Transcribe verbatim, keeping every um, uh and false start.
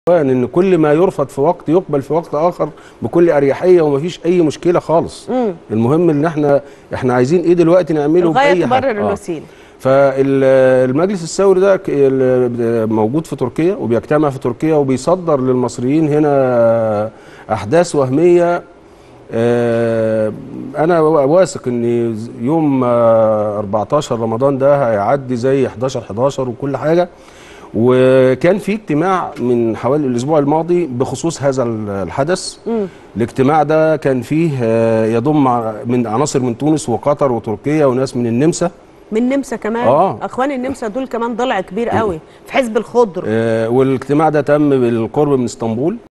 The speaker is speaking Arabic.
ان كل ما يرفض في وقت يقبل في وقت اخر بكل اريحيه ومفيش اي مشكله خالص. مم. المهم ان احنا احنا عايزين ايه دلوقتي نعمله باي حاجه. تبرر الوسيله. فالمجلس الثوري ده موجود في تركيا وبيجتمع في تركيا وبيصدر للمصريين هنا احداث وهميه. انا واثق ان يوم أربعتاشر رمضان ده هيعدي زي حداشر حداشر وكل حاجه. وكان في اجتماع من حوالي الاسبوع الماضي بخصوص هذا الحدث. م. الاجتماع ده كان فيه يضم من عناصر من تونس وقطر وتركيا وناس من النمسا. من النمسا كمان. اه اخوان النمسا دول كمان ضلع كبير قوي في حزب الخضر. آه والاجتماع ده تم بالقرب من اسطنبول.